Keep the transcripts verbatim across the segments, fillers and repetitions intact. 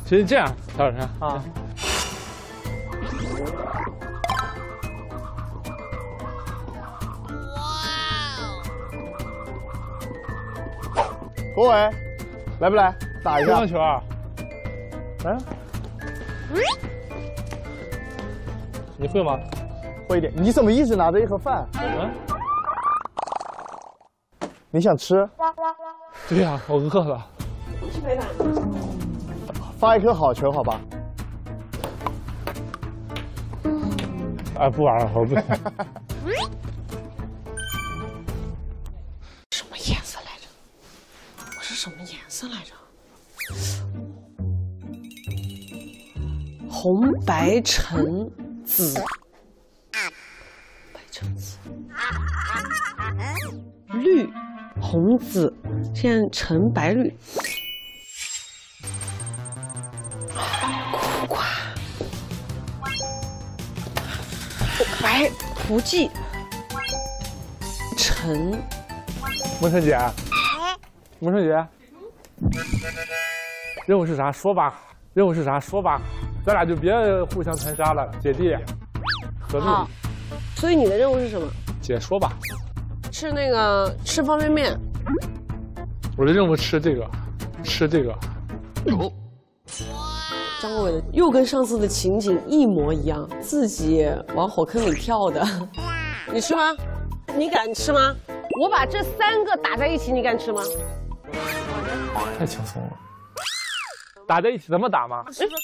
其实这样，小老师啊。 国伟，来不来打一下？ 乒乓球啊！来，你会吗？ 会一点。你怎么一直拿着一盒饭？ 嗯。 你想吃？ 对呀、啊，我饿了。 发一颗好球，好吧？ 哎，不玩了，我不。 什么颜色来着？我是什么颜色来着？红白橙紫，白橙紫，绿，红紫，现在橙白绿。苦瓜，白胡记，橙。 梦辰姐，梦辰姐，任务是啥？说吧。任务是啥？说吧。咱俩就别互相残杀了，姐弟，合作。 所以你的任务是什么？ 姐说吧。 吃那个吃方便面。 我的任务吃这个，吃这个。 哦。张国伟的又跟上次的情景一模一样，自己往火坑里跳的。你吃吗？你敢吃吗？我把这三个打在一起，你敢吃吗？ 太轻松了。打在一起怎么打吗？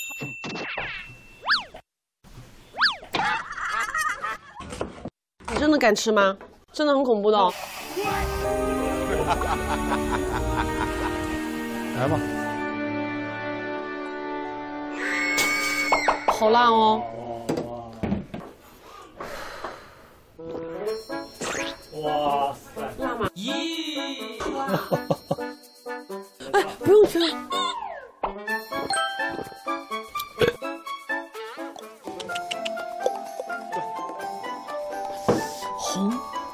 你真的敢吃吗？真的很恐怖的哦。 来吧。 好辣哦！ 哇塞！ 辣吗？咦！哎，不用去了。红。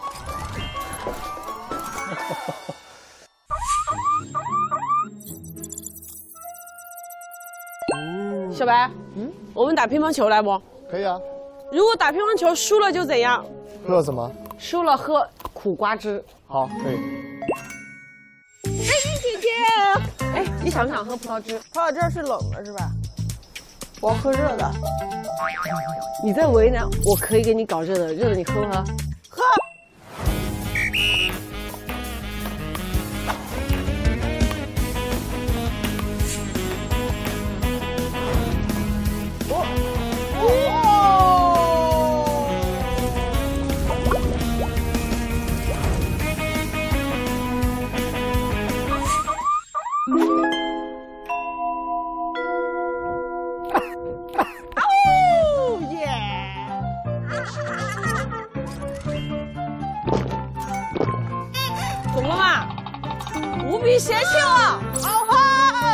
小白，嗯，我们打乒乓球来不？ 可以啊。 如果打乒乓球输了就怎样？ 喝什么？ 输了喝苦瓜汁。 好，可以。 哎，姐姐，哎，你想不想喝葡萄汁？ 葡萄汁是冷的，是吧？我要喝热的。 你在为难，我可以给你搞热的，热的你喝不喝？ 喝。 懂了吗？无比嫌弃我，好喝。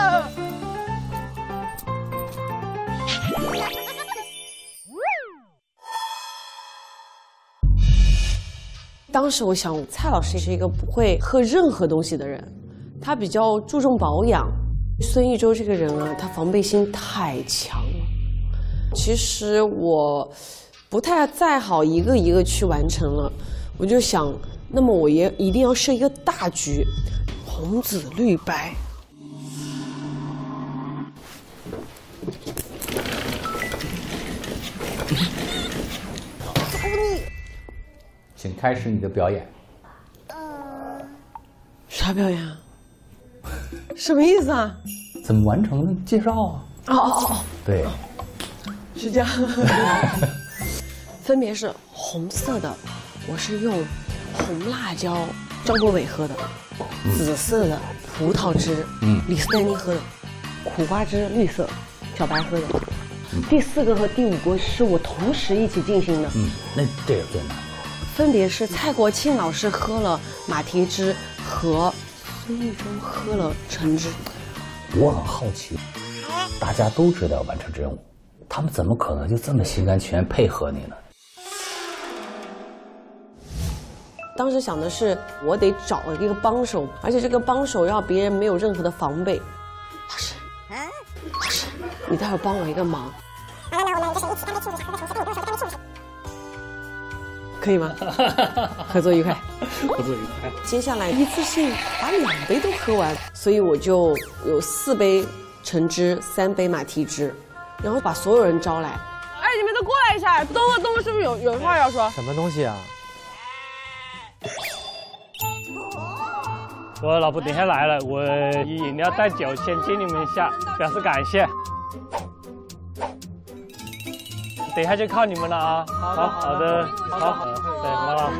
当时我想，蔡老师是一个不会喝任何东西的人，他比较注重保养。孙艺洲这个人啊，他防备心太强了。其实我不太再好一个一个去完成了，我就想，那么我也一定要设一个大局，红紫绿白。 请开始你的表演。 啥表演啊？什么意思啊？ 怎么完成的？介绍啊。 哦哦哦， 对， 是这样。分别是红色的，我是用红辣椒，张国伟喝的； 嗯、 紫色的葡萄汁，嗯，李斯丹妮喝的；苦瓜汁绿色，小白喝的。嗯、第四个和第五个是我同时一起进行的。 嗯，那这个最难。 分别是蔡国庆老师喝了马蹄汁和孙艺洲喝了橙汁。 我很好奇，大家都知道要完成任务，他们怎么可能就这么心甘情愿配合你呢？ 当时想的是，我得找一个帮手，而且这个帮手让别人没有任何的防备。老师， 老师，你待会儿帮我一个忙。可以吗？合作愉快， 合作愉快。 接下来一次性把两杯都喝完，所以我就有四杯橙汁，三杯马蹄汁，然后把所有人招来。 哎，你们都过来一下，东哥，东哥是不是有有话要说？ 什么东西啊？ 我老婆等下来了，我以饮料带酒先接你们一下，表示感谢。等一下就靠你们了啊！好好的，好，对，妈妈。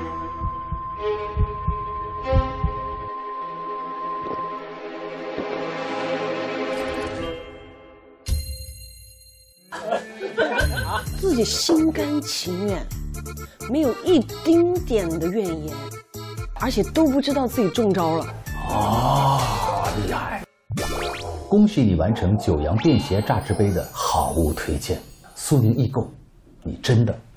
自己心甘情愿，没有一丁点的怨言，而且都不知道自己中招了。 哦，厉害！恭喜你完成九阳便携榨汁杯的好物推荐，苏宁易购，你真的